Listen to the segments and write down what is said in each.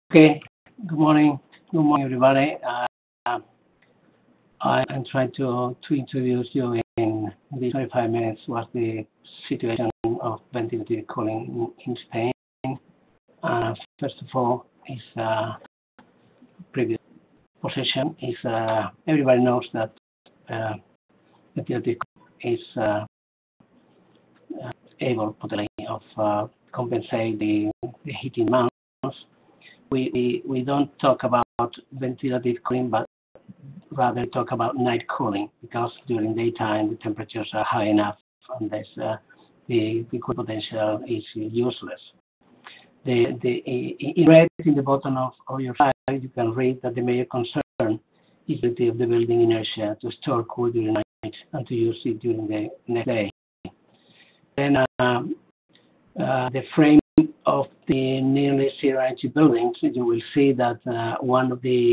Okay, good morning. Good morning, everybody. I'm trying to introduce you in these 25 minutes what's the situation of ventilative cooling in Spain. First of all, is previous position is everybody knows that ventilative is able potentially of compensate the heating demands. We don't talk about ventilative cooling, but rather talk about night cooling, because during daytime the temperatures are high enough and the cool potential is useless. In red in the bottom of your slide, you can read that the major concern is the ability of the building inertia to store cool during the night and to use it during the next day. Then the frame of the nearly zero energy buildings, you will see that one of the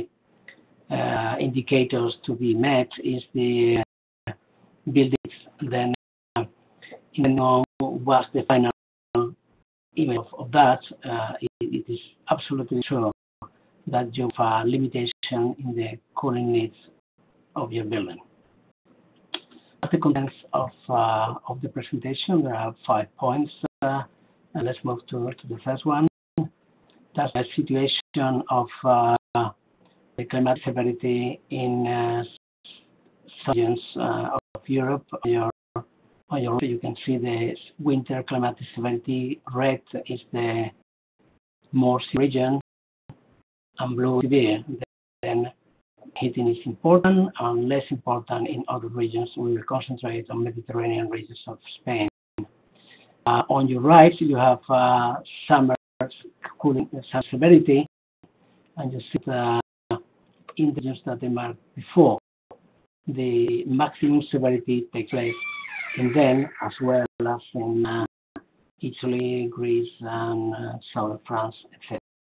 indicators to be met is the buildings. Then, even though what's the final image of that, it is absolutely true that you have a limitation in the cooling needs of your building. The contents of the presentation, there are 5 points. And let's move to the first one. That's the situation of the climatic severity in some regions of Europe. On your you can see the winter climatic severity. Red is the more severe region, and blue severe. Then heating is important and less important in other regions. We will concentrate on Mediterranean regions of Spain. On your right, you have summer cooling severity, and you see the indices that they marked before. The maximum severity takes place in them, as well as in Italy, Greece, and southern France, etc.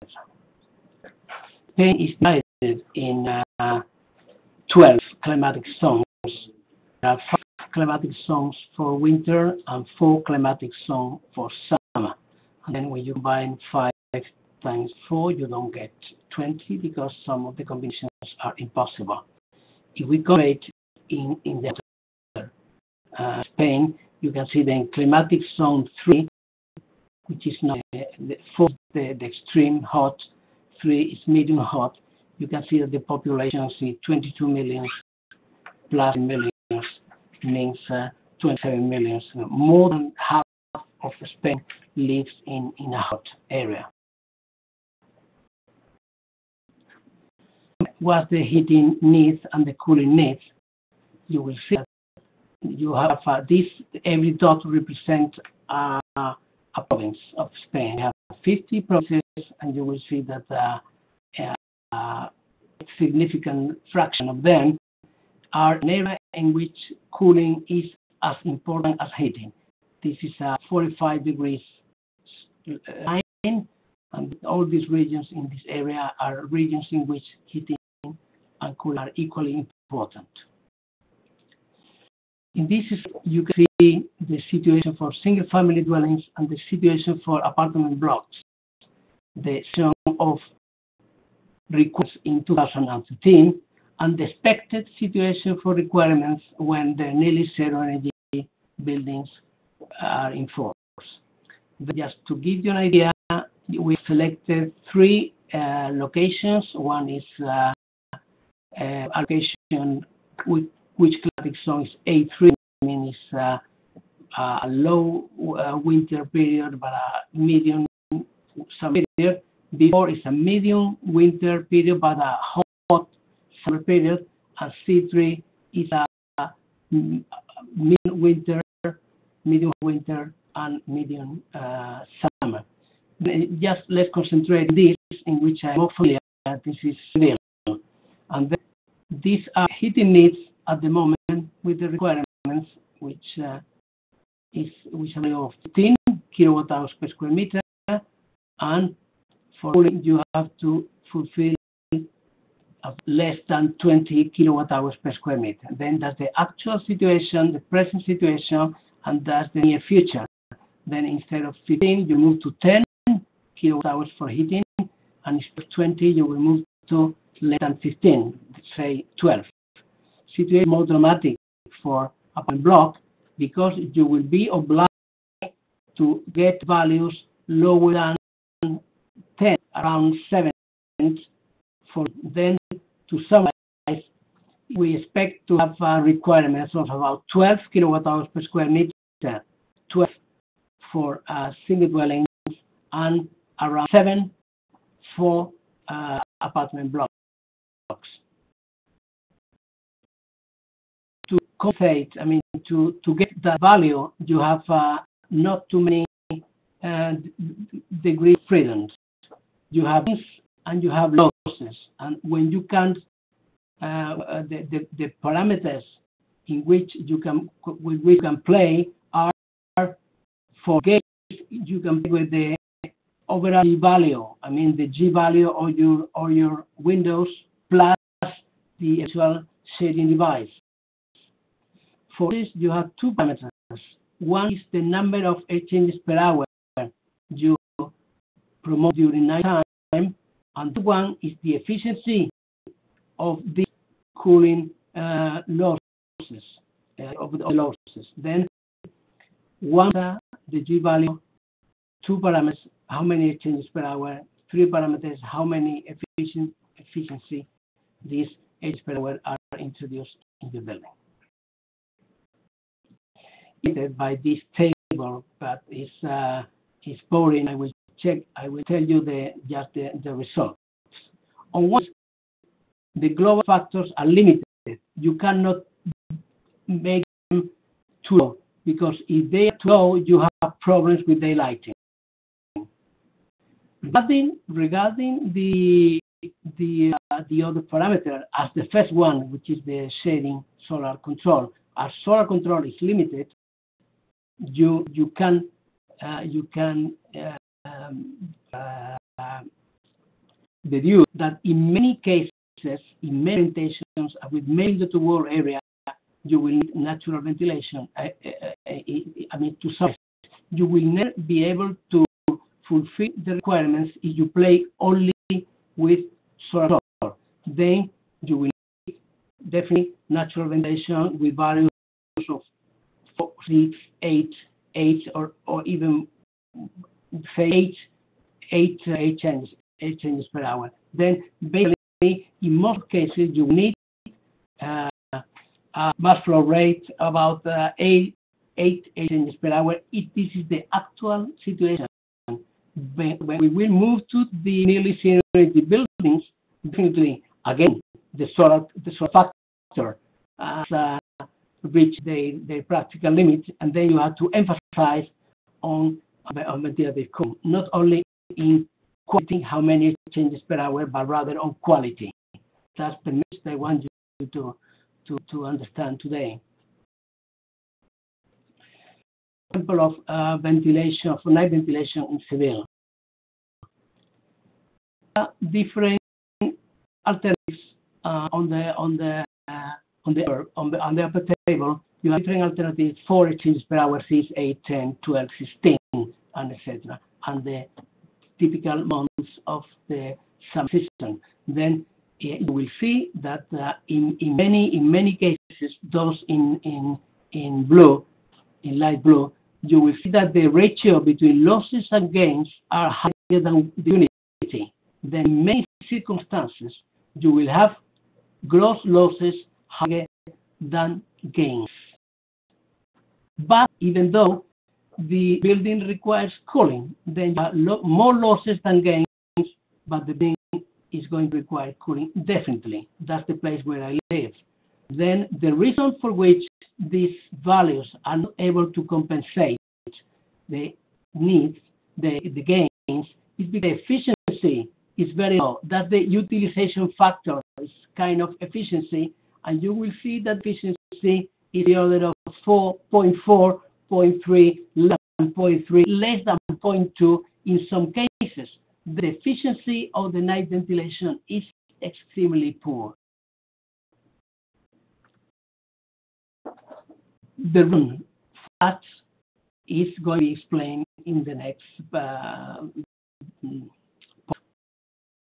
Spain is divided in 12 climatic zones. There are 5 climatic zones for winter and 4 climatic zones for summer. And then when you combine 5 times 4, you don't get 20, because some of the combinations are impossible. If we compare in the Spain, you can see the climatic zone 3, which is not the extreme hot, 3 is medium hot. You can see that the population is 22 million plus millions, means 27 million. More than half of Spain lives in a hot area. What the heating needs and the cooling needs, you will see that you have this, every dot represents a province of Spain. You have 50 provinces, and you will see that a significant fraction of them are an area in which cooling is as important as heating. This is a 45 degrees line, and all these regions in this area are regions in which heating and cooling are equally important. In this, you can see the situation for single-family dwellings and the situation for apartment blocks. The sum of requests in 2013 and the expected situation for requirements when the nearly zero energy buildings are in force. Just to give you an idea, we selected 3 locations. One is location which climatic zone is A3, means a low winter period but a medium summer period. Before is a medium winter period but a hot summer period, and C3 is a medium winter and medium summer. Just let's concentrate on this, in which I'm more familiar. This is Seville, and then these are heating needs at the moment with the requirements, which are of 15 kilowatt hours per square meter, and for cooling you have to fulfill less than 20 kilowatt hours per square meter. Then that's the actual situation, the present situation, and that's the near future. Then instead of 15, you move to 10 kilowatt hours for heating, and and instead of 20, you will move to less than 15, say 12. Situation more dramatic for apartment block because you will be obliged to get values lower than 10, around 7. For then to summarize, we expect to have requirements of about 12 kilowatt hours per square meter, 12 for single dwellings, and around 7 for apartment blocks. To compensate, I mean, to get that value, you have not too many degree of freedom. You have gains and you have losses, and when you can't, the parameters in which you can play are for gains. You can play with the overall G value. I mean the G value of your windows plus the actual shading device. For this, you have two parameters. One is the number of air changes per hour you promote during night time, and the one is the efficiency of the cooling losses, of the losses. Then one, the G value, two parameters, how many air changes per hour, three parameters, how many efficiency these air changes per hour are introduced in the building. By this table, but it's boring. I will tell you just the results. On one, the global factors are limited. You cannot make them too low, because if they are too low, you have problems with daylighting. Regarding the other parameter, as the first one, which is the shading solar control, as solar control is limited, you can deduce that in many cases, in many orientations, with many to-wall area, you will need natural ventilation. I mean, to some, you will never be able to fulfill the requirements if you play only with solar control. Then you will need definitely natural ventilation with values of 4, 6, 8, or even say 8 changes per hour. Then basically, in most cases, you need a mass flow rate about 8 changes per hour. If this is the actual situation, when we will move to the nearly zero energy buildings, definitely again the solar factor has reached the practical limit, and then you have to emphasize on ventilative cooling, not only in quantity, how many changes per hour, but rather on quality. That's the message I want you to understand today. Example of ventilation, for night ventilation in Seville. Different alternatives on the upper table. You have different alternatives for changes per hour, 6, 8, 10, 12, 16, and etc. And the typical months of the summer season. Then you will see that in many cases, those in blue, in light blue, you will see that the ratio between losses and gains are higher than the unity. Then in many circumstances, you will have gross losses higher than gains. But even though the building requires cooling, then you have more losses than gains, but the building is going to require cooling definitely. That's the place where I live. Then the reason for which these values are not able to compensate the needs, the gains, is because the efficiency is very low. That's the utilization factor. It's kind of efficiency, and you will see that efficiency is the order of 4.4, 0.3, less than 0.3, less than 0.2 in some cases. The efficiency of the night ventilation is extremely poor. The reason for that is going to be explained in the next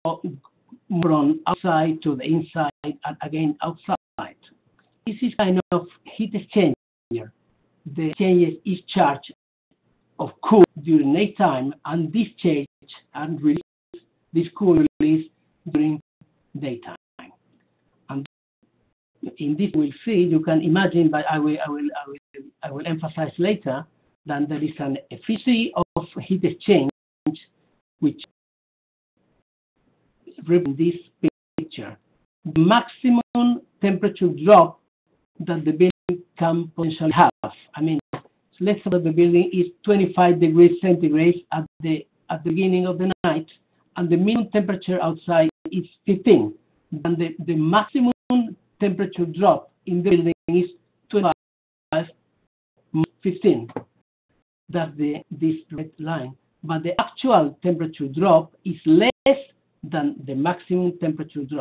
from outside to the inside and again outside. This is kind of heat exchanger. The exchanges is charged of cool during nighttime and discharge and release this cool release during daytime. And in this we'll see, you can imagine, but I will emphasize later that there is an efficiency of heat exchange which represents this picture. The maximum temperature drop that the building can potentially have. I mean, let's say that the building is 25 degrees centigrade at the beginning of the night, and the minimum temperature outside is 15. And the maximum temperature drop in the building is 25 15. That's this red line. But the actual temperature drop is less than the maximum temperature drop.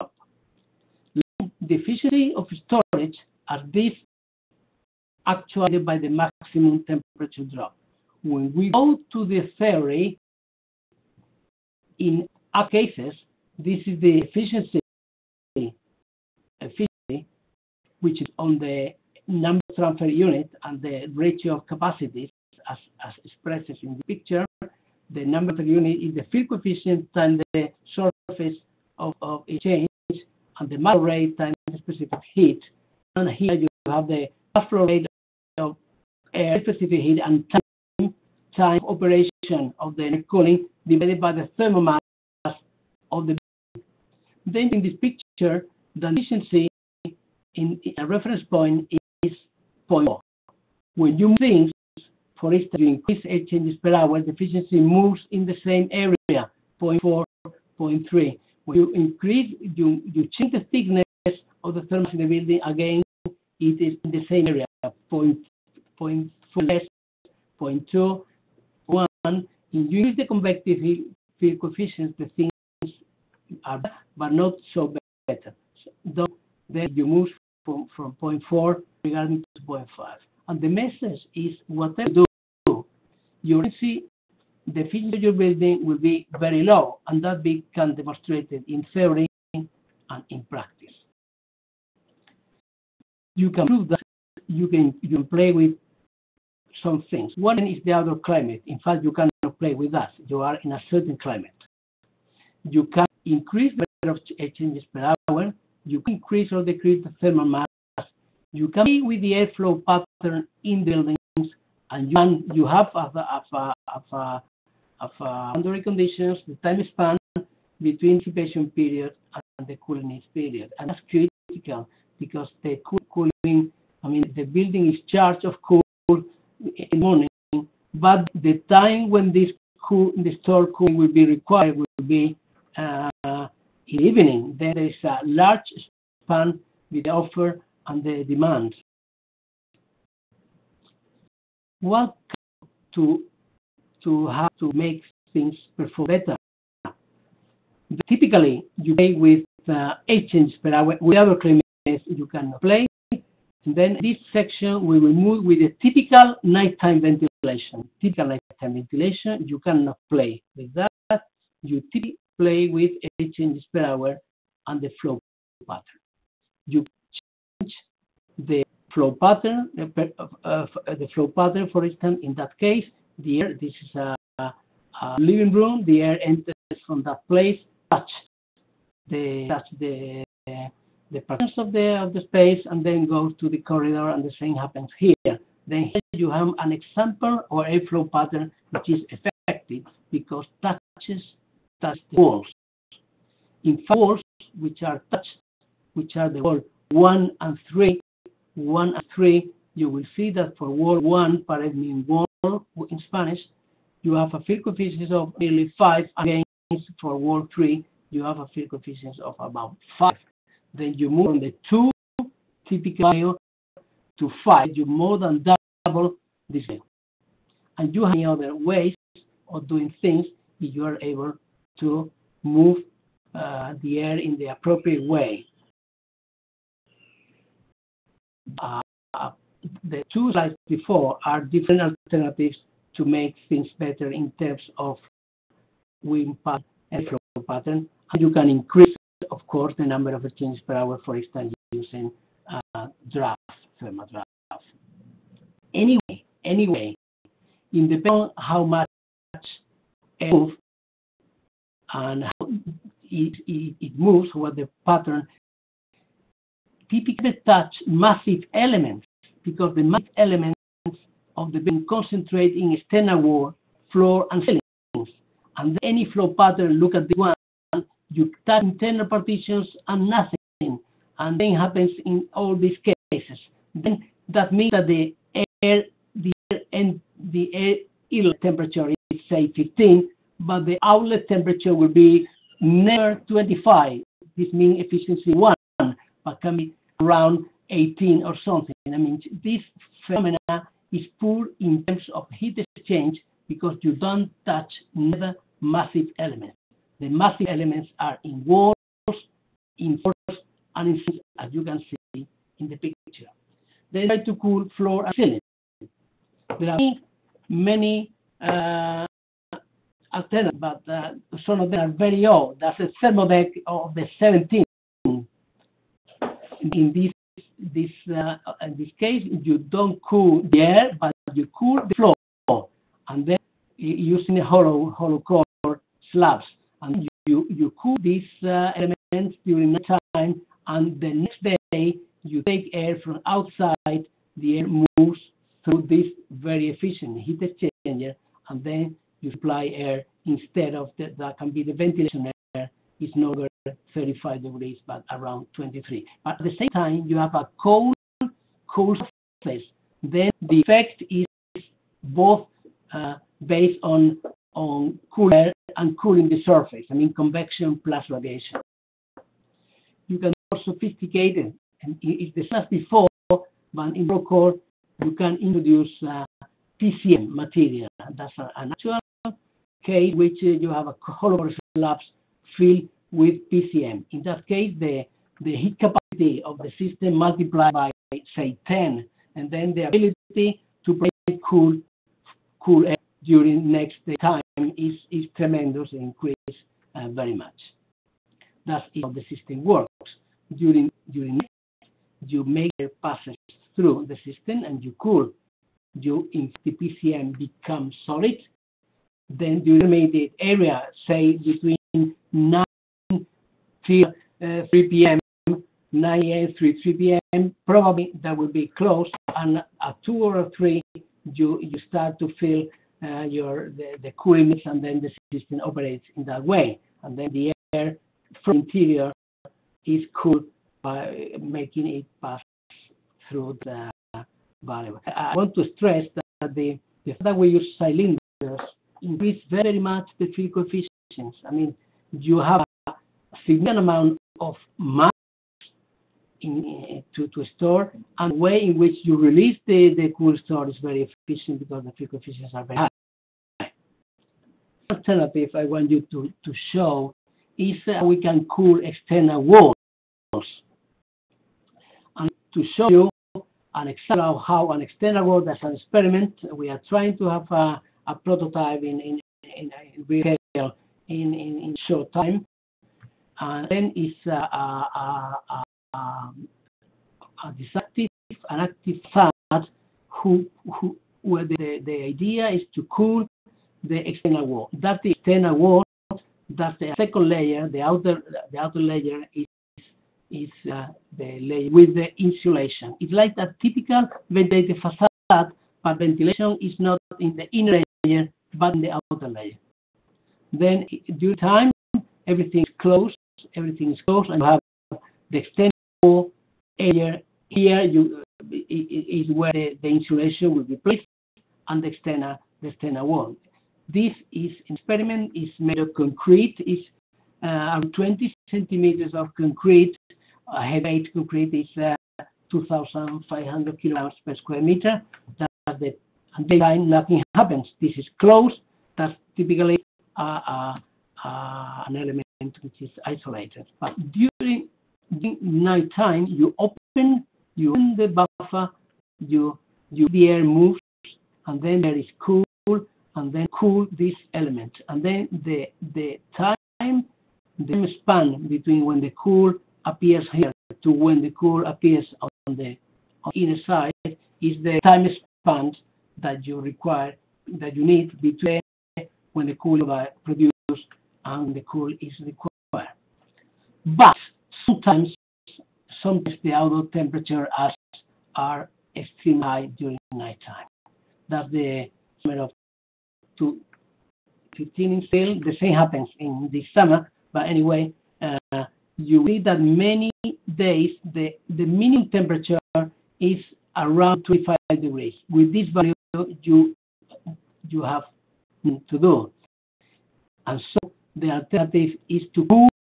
The efficiency of storage are this actuated by the maximum temperature drop. When we go to the theory, in our cases, this is the efficiency, which is on the number of transfer unit and the ratio of capacities as expressed in the picture. The number per unit is the field coefficient times the surface of exchange, and the mass rate times the specific heat. And here you have the mass flow rate of air specific heat and time operation of the cooling divided by the thermal mass of the building. Then in this picture, the efficiency in a reference point is 0.4. When you move things, for instance, you increase heat changes per hour, the efficiency moves in the same area, 0.4, 0.3. When you increase, you change the thickness of the thermal in the building, again, it is in the same area, 0.4 less, 0.2, 1. If you use the convective field coefficients, the things are better, but not so better. So then you move from 0.4 regarding to 0.5. And the message is, whatever you do, you will see the efficiency of your building will be very low, and that can be demonstrated in theory and in practice. You can prove that you can play with some things. One is the outdoor climate. In fact, you cannot play with that. You are in a certain climate. You can increase the rate of exchanges per hour. You can increase or decrease the thermal mass. You can play with the airflow pattern in buildings, and you have boundary conditions, the time span between dissipation period and the cooling period. And that's critical because the cooling, I mean, the building is charged of cool in the morning, but the time when the stored cooling will be required will be in the evening. Then there is a large span with the offer and the demand. What to have to make things perform better? Typically, you play with 8 changes per hour. With other climates, you cannot play. And then this section we will move with the typical nighttime ventilation. Typical nighttime ventilation, you cannot play with that. You typically play with 8 changes per hour and the flow pattern. You change the flow pattern, the flow pattern, for instance, in that case, the air, this is a living room, the air enters from that place, touch the patterns of the space, and then goes to the corridor, and the same happens here. Then here you have an example or airflow pattern which is effective because touches the walls. In fact, walls which are touched, which are the wall 1 and 3, 1 and 3, you will see that for wall 1, pared means wall in Spanish, you have a field coefficient of nearly 5. Again, for wall 3, you have a field coefficient of about 5. Then you move from the 2 typical value to 5. You more than double this value. And you have any other ways of doing things if you are able to move the air in the appropriate way. The 2 slides before are different alternatives to make things better in terms of wind pattern and flow pattern, and you can increase, of course, the number of exchanges per hour, for instance, using thermal draft. Anyway, in depending on how much air moves and how it moves, what the pattern typically touch massive elements, because the massive elements of the building concentrate in external wall, floor, and ceilings. And then any flow pattern, look at this one, you touch internal partitions and nothing, and then happens in all these cases. Then that means that the air inlet temperature is say 15, but the outlet temperature will be never 25. This means efficiency 1, but can be around 18 or something. I mean, this phenomena is poor in terms of heat exchange because you don't touch never massive elements. The massive elements are in walls, in floors, and in ceilings, as you can see in the picture. They try to cool floor and ceiling. There are many alternatives, but some of them are very old. That's a thermodeck of the 17th. In this case, you don't cool the air, but you cool the floor, and then using the hollow core slabs, and you cool these elements during night time, and the next day you take air from outside. The air moves through this very efficient heat exchanger, and then you supply air instead of that can be the ventilation air. Is no longer 35 degrees, but around 23. But at the same time, you have a cold surface. Then the effect is both based on cool air and cooling the surface. I mean, convection plus radiation. You can be more sophisticated, and it's the same as before, but in core you can introduce PCM material. That's an actual case which you have a hollow slabs filled with PCM. In that case, the heat capacity of the system multiplied by, say, 10, and then the ability to provide cool air during next time is tremendous, increase very much. That's how the system works. During you make air passes through the system and you cool. If the PCM becomes solid, then the intermediate area, say between 9 till 3 p.m., 9 a.m. 3 p.m., probably that will be closed, and at 2 or 3, you start to feel the cooling mix, and then the system operates in that way, and then the air from the interior is cooled by making it pass through the variable. I want to stress that the fact that we use cylinders increase very much the field coefficients. I mean, you have a significant amount of mass to store, and the way in which you release the cool store is very efficient because the field coefficients are very high. Alternative I want you to show is we can cool external walls. And to show you an example of how an external wall, that's an experiment, we are trying to have a prototype in real scale in short time, and then it's an active facade where the idea is to cool the external wall. That's the external wall. That's the second layer. The outer layer is the layer with the insulation. It's like a typical ventilated facade, but ventilation is not in the inner layer, but in the outer layer. Then, due time, everything is closed, and you have the external wall area. Here is where the insulation will be placed, and the external wall. This is experiment is made of concrete. Is 20 centimeters of concrete. Heavy concrete is 2,500 kilograms per square meter. That's the daytime nothing happens. This is closed. That's typically an element which is isolated. But during night time, you open the buffer, the air moves, and then there is cool, and then cool this element, and then the time the time span between when the cool appears here to when the cool appears on the inner side is the time span that you require, that you need between when the cool is produced and the cool is required. But sometimes the outdoor temperature are extremely high during nighttime. That's the summer of 2015 still. The same happens in the summer, but anyway, you see that many days the minimum temperature is around 25 degrees. With this value, you have to do. And so the alternative is to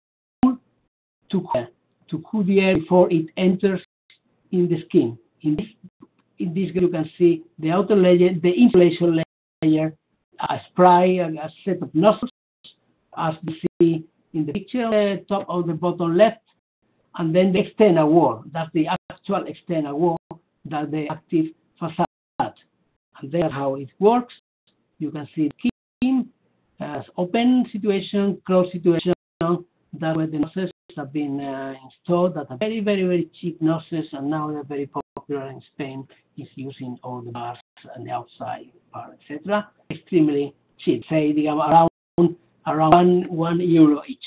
cool the air before it enters in the skin. In this you can see the outer layer, the insulation layer, a spray, a set of nozzles, as you see in the picture, top of the bottom left, and then the external wall. That's the actual external wall, that's the active facade. And that's how it works. You can see the skin as open situation, closed situation. That's where the nozzles have been installed, that are very, very, very cheap nozzles, and now they're very popular in Spain. Is using all the bars and the outside bar, etc. Extremely cheap, say around €1 each.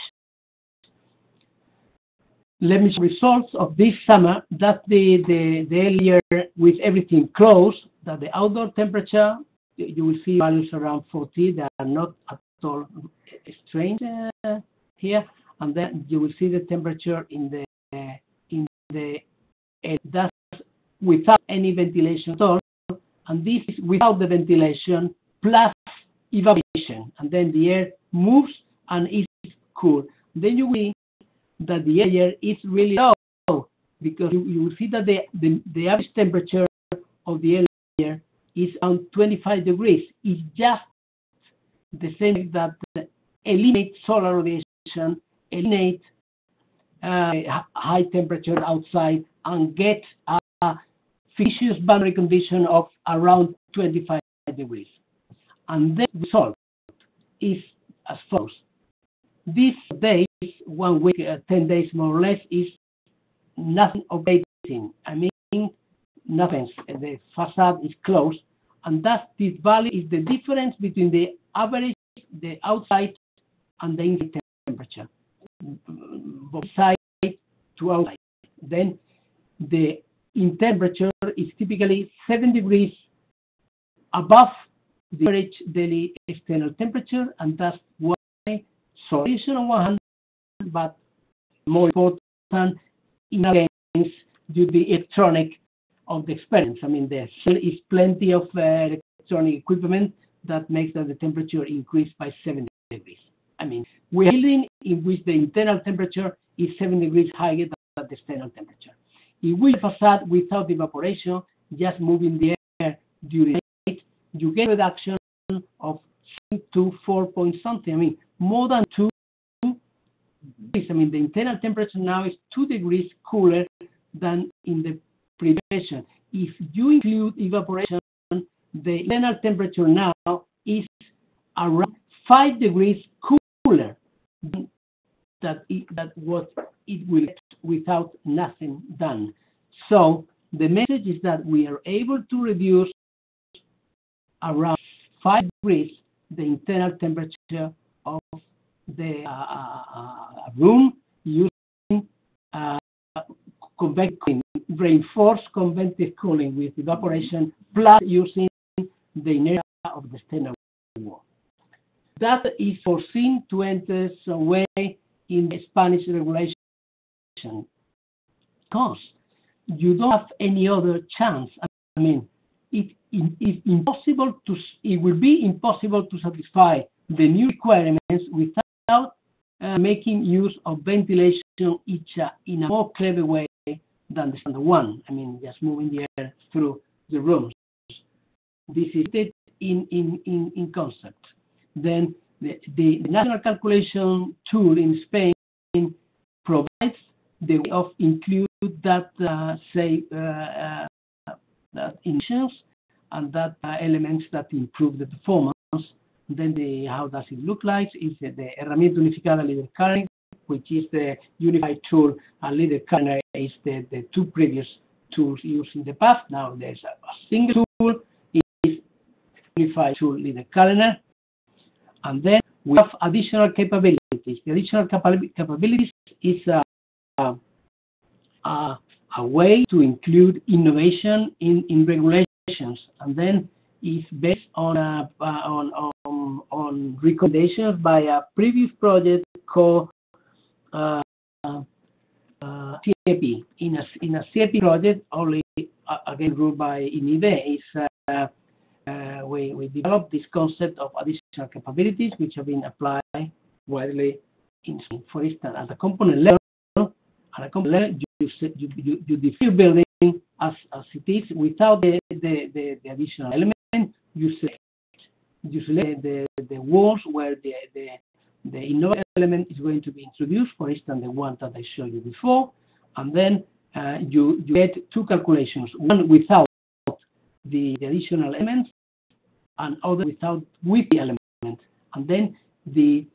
Let me show results of this summer. That's the area with everything closed. That the outdoor temperature, you will see values around 40. They are not at all strange here. And then you will see the temperature in the that's without any ventilation at all, and this is without the ventilation plus evaporation, and then the air moves and is cool. Then you will see that the air is really low, because you will see that the average temperature of the air is around 25 degrees. It's just the same that eliminate solar radiation, eliminate high temperature outside, and get a fictitious boundary condition of around 25 degrees. And the result is as follows. These days, 1 week, 10 days more or less, is nothing operating. I mean, nothing. The facade is closed, and thus this value is the difference between the average, the outside, and the inside temperature, both side to outside. Then the in temperature is typically 7 degrees above the average daily external temperature, and that's why solution on one hand, but more important in against due to the electronic of the experience. I mean, there is plenty of electronic equipment that makes that the temperature increase by 7 degrees. I mean, we are building in which the internal temperature is 7 degrees higher than the external temperature. If we have a facade without evaporation, just moving the air during the night, you get a reduction of 7 to 4 point something. I mean, more than 2 degrees. I mean, the internal temperature now is 2 degrees cooler than in the previous version. If you include evaporation, the internal temperature now is around 5 degrees cooler than what it will get without nothing done. So the message is that we are able to reduce around 5 degrees the internal temperature of the room using reinforced convective cooling with evaporation, plus using the inertia of the external wall. That is foreseen to enter some way in the Spanish regulation, because you don't have any other chance. I mean, it will be impossible to satisfy the new requirements without making use of ventilation in a more clever way than the standard one. I mean, just moving the air through the rooms. This is it in concept. Then the national calculation tool in Spain provides the way of include that that emissions and that elements that improve the performance. Then how does it look like? Is the herramienta unificada líder current which is the unified tool, and leader calendar is the two previous tools used in the past. Now there's a single tool, is unified tool leader calendar, and then we have additional capabilities. The additional capabilities is a way to include innovation in regulations, and then it's based on recommendations by a previous project called CAP. In a CAP project, only again ruled by INIBE, we developed this concept of additional capabilities, which have been applied widely in, for instance, at the component level. At a component level, you define your building as it is without the additional element. You select the walls where the innovative element is going to be introduced, for instance, the one that I showed you before, and then you get two calculations, one without the additional elements and other with the element, and then the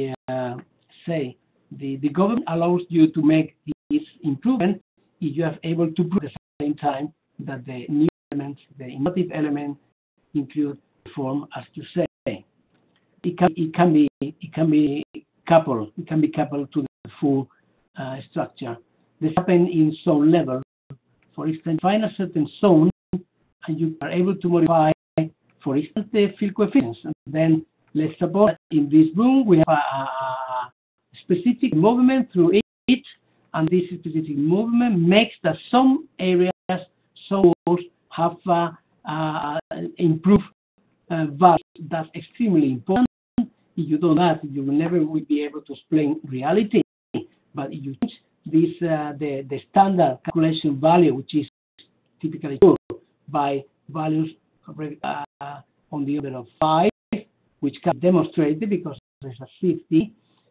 government allows you to make this improvement if you are able to prove at the same time that the new elements, the innovative element, include the form as you say. It can be coupled to the full structure. This happens in zone level. For instance, find a certain zone, and you are able to modify, for instance, the field coefficients. And then let's suppose that in this room we have a specific movement through it, and this specific movement makes that some areas, some walls have improved values. That's extremely important. If you do that, you will never be able to explain reality. But if you change this, the standard calculation value, which is typically by values on the order of 5, which can be demonstrated because there's a safety.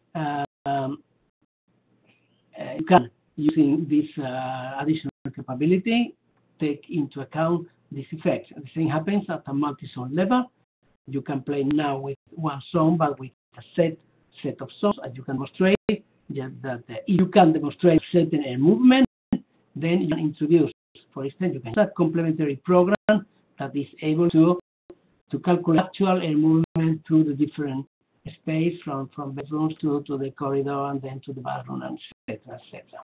You can, using this additional capability, take into account this effect. The same happens at a multi-zone level. You can play now with one zone, but with a set of zones, as you can demonstrate. That if you can demonstrate certain air movement, then you can introduce, for instance, you can have a complementary program that is able to calculate actual air movement through the different space from bedrooms to the corridor and then to the bathroom, and etc.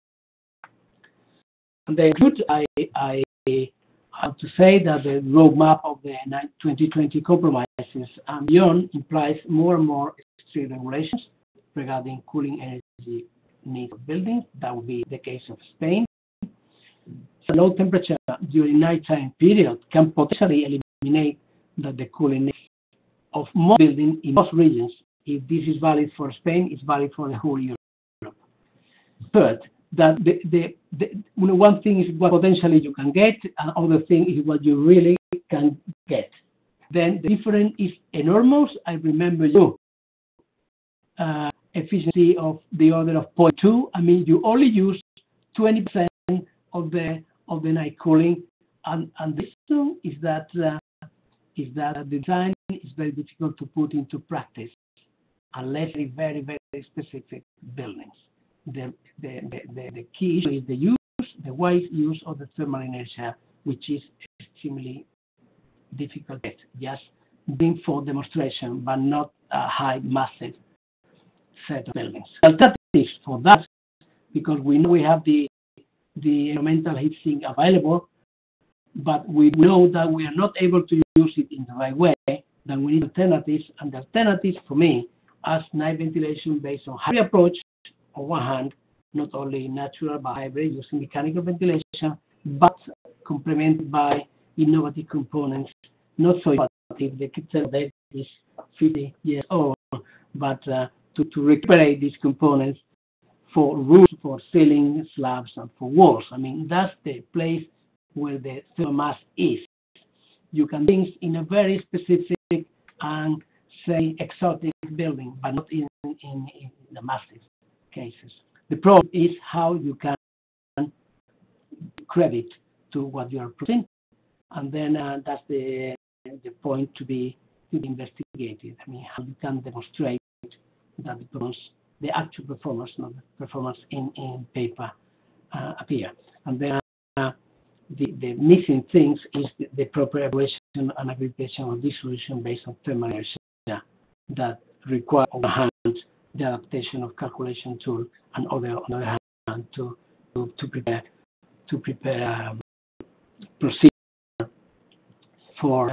And then I have to say that the roadmap of the 2020 compromises and beyond implies more and more strict regulations regarding cooling energy needs of buildings. That would be the case of Spain. So low temperature during nighttime period can potentially eliminate the cooling needs of most buildings in most regions. If this is valid for Spain, it's valid for the whole Europe. Third, that one thing is what potentially you can get, and other thing is what you really can get. Then the difference is enormous. I remember efficiency of the order of 0.2. I mean, you only use 20% of the night cooling, and the reason is that the design is very difficult to put into practice unless it's very, very specific buildings. The key issue is the wise use of the thermal inertia, which is extremely difficult, just being for demonstration, but not a high, massive set of buildings. Alternatives for that, because we know we have the environmental heat sink available, but we know that we are not able to use it in the right way, then we need alternatives, and the alternatives for me as night ventilation based on hybrid approach, on one hand, not only natural but hybrid using mechanical ventilation, but complemented by innovative components, not so innovative. The kitchen that is 50 years old, but to recuperate these components for roofs, for ceiling, slabs, and for walls. I mean, that's the place where the thermal mass is. You can do things in a very specific and, say, exotic building, but not in the massive cases. The problem is how you can credit to what you are producing, and then that's the point to be investigated. I mean, how you can demonstrate that the performance the actual performance, not the performance in paper, appear. And then the missing things is the proper evaluation and aggregation of this solution based on thermal inertia that require, on the hand, the adaptation of calculation tool, and on the other hand, to prepare procedure for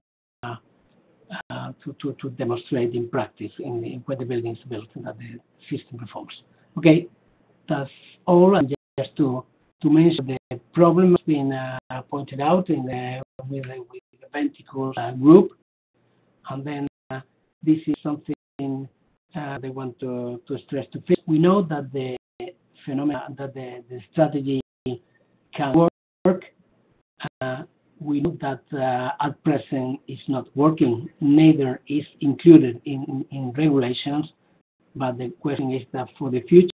to demonstrate in practice when the building is built that the system performs. Okay, that's all. And just to mention, the problem has been pointed out with the Venticle group, and then this is something they want to stress to fix. We know that the phenomena, that the strategy can work. We know that at present it's not working, neither is included in regulations, but the question is that for the future,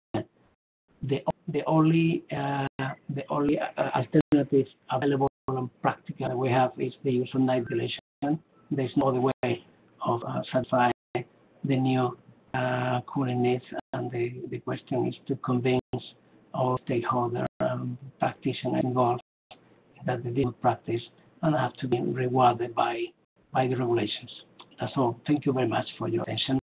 the only alternatives available and practical that we have is the use of night ventilation. There's no other way of satisfying the new cooling needs, and the question is to convince all stakeholder practitioners involved that they did practice and have to be rewarded by the regulations. That's all. Thank you very much for your attention.